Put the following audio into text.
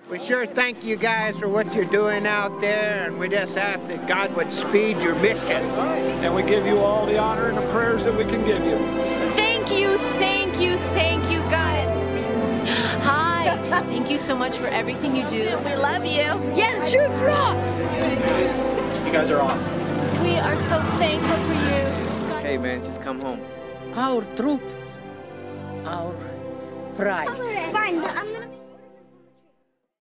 We sure thank you guys for what you're doing out there, and we just ask that God would speed your mission. And we give you all the honor and the prayers that we can give you. Thank you, thank you, thank you, guys. Hi, thank you so much for everything you do. We love you. Yeah, the troops rock! You guys are awesome. We are so thankful for you. Hey man, just come home. Our troop, our pride. Fine, I'm gonna